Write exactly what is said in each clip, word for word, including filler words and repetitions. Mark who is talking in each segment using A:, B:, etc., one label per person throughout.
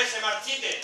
A: flores se marchiten.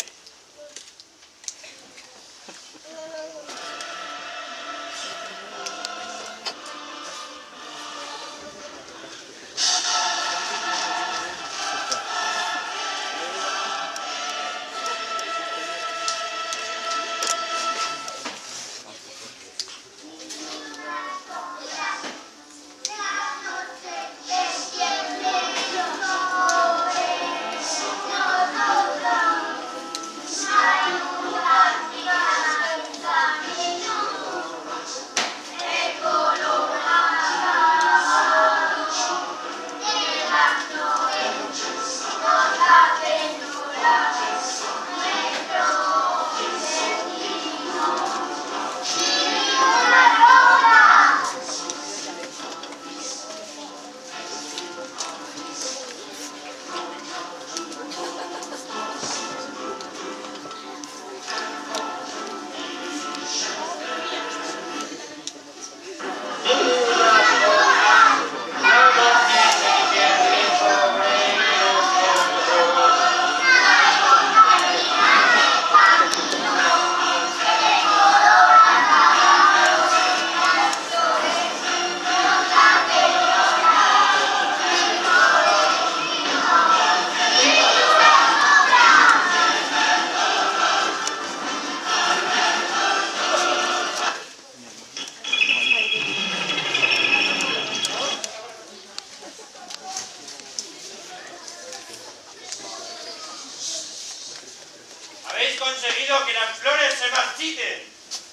A: Habéis conseguido que las flores se marchiten.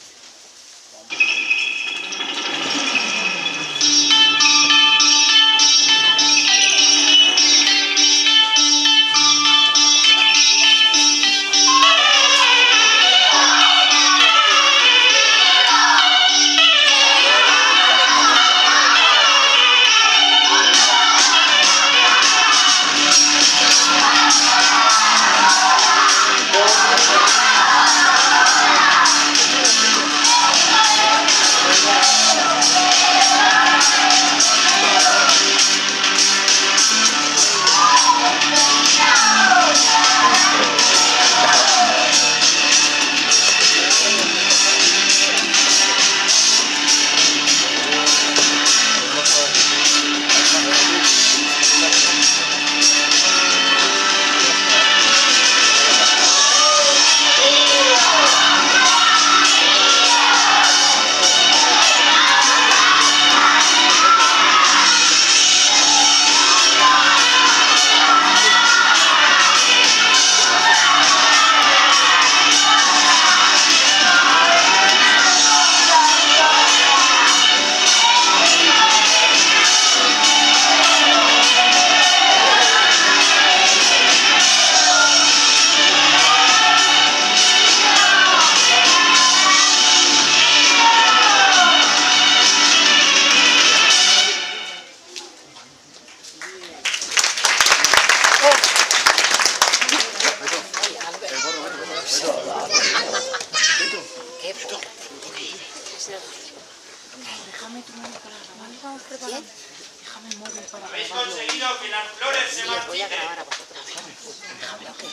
B: Déjame tu móvil para grabar. Vamos preparando. Déjame el móvil para
A: Habéis
B: grabarlo.
A: conseguido que las flores se
B: Sí, os voy a
A: marchiten.
B: grabar a vosotros. Déjame que...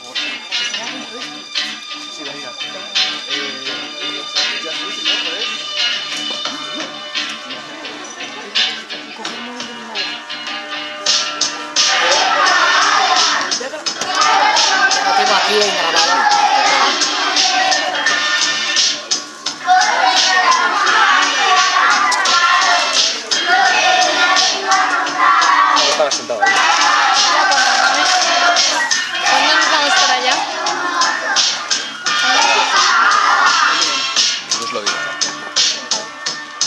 C: Sí, venga. Eh, ya subiste, ¿no? ¿Por ahí?
B: Coge el móvil de mi móvil. Lo tengo aquí en grabado.
C: Estaba sentado ahí.
D: ¿Cuándo nos vamos para allá?
C: Yo os lo digo.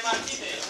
A: marchiten.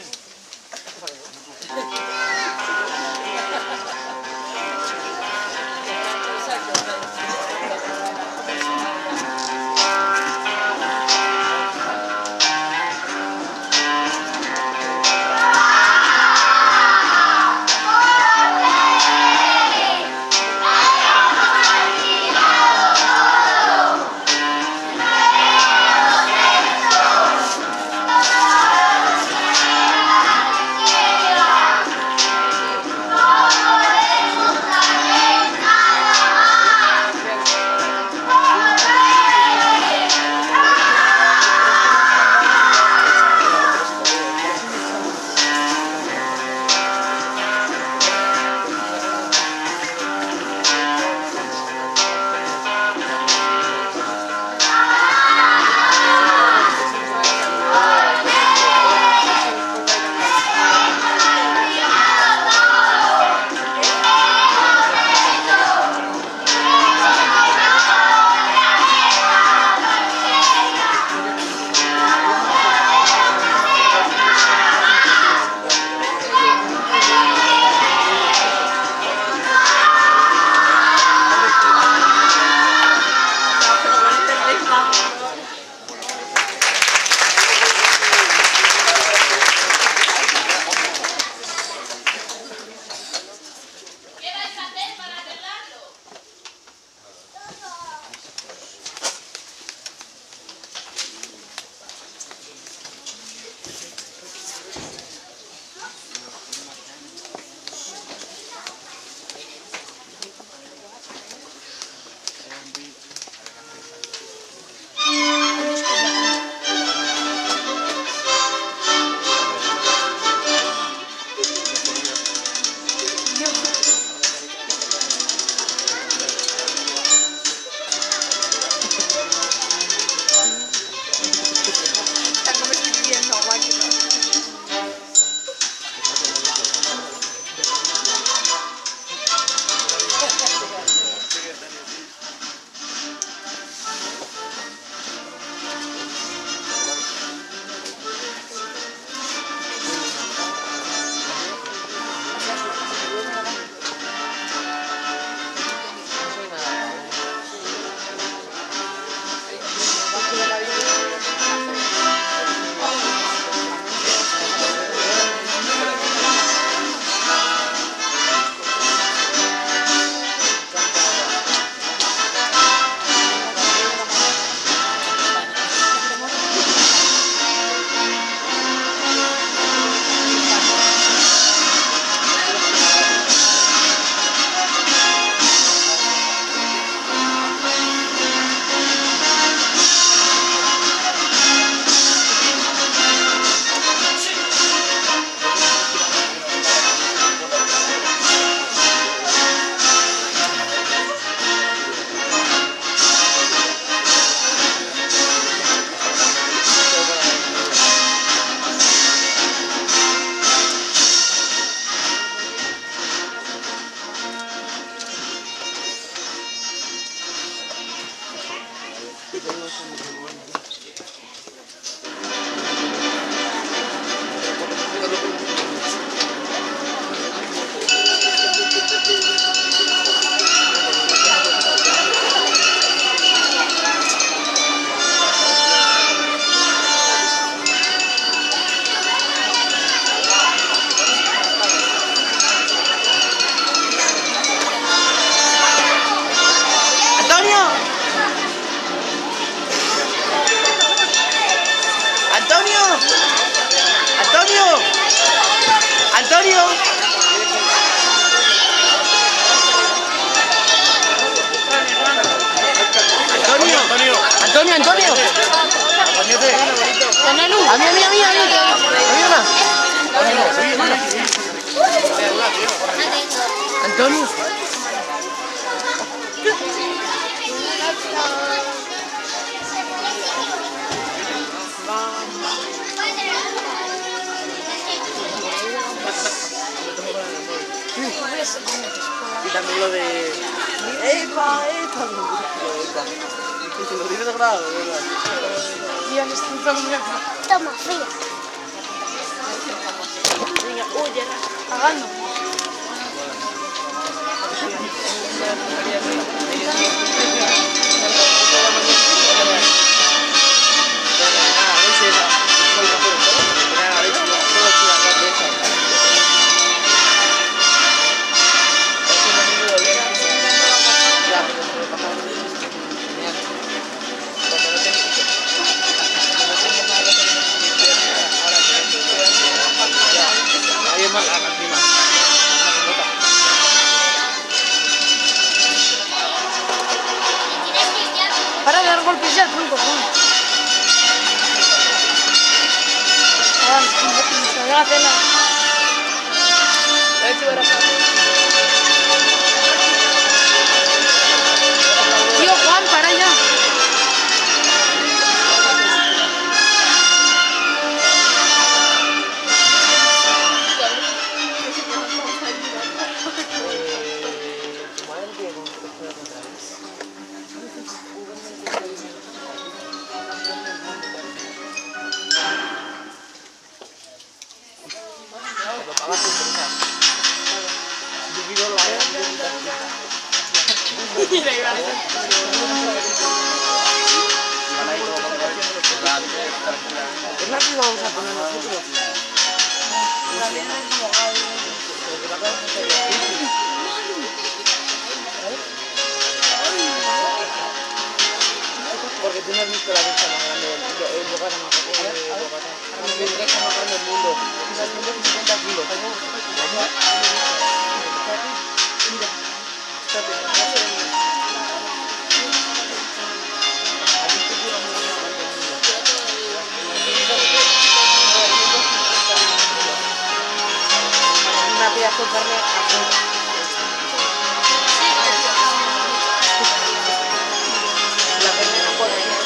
C: Antonio, Antonio. A mí, a mí, a mí, a mí. Antonio. Y también lo de... ¡Epa, epa! Lo tienes grabado, ¿verdad?
B: Y al estudio.
E: Toma, fría.
B: Uy, ya pagando. Para de dar golpes ya, tú, cojón. Ah, se me va a hacer la... Tío, Juan, para ya.
C: Es la que vamos a poner nosotros. Porque tú no has visto la vista más grande del mundo, el lugar más grande del mundo. ciento cincuenta kilos. Una pedazo de carne azul. La carne no puede ir.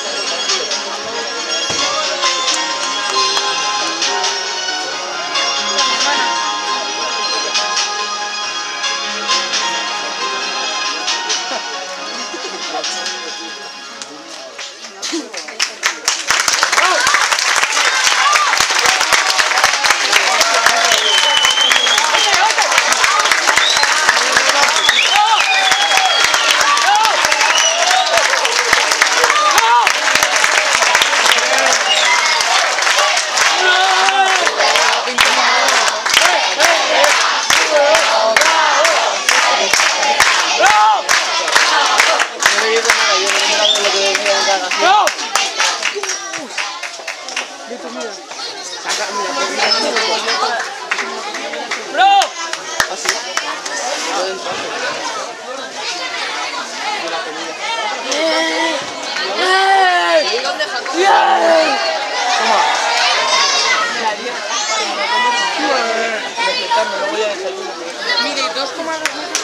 B: ¡Bro! Mire, dos coma dos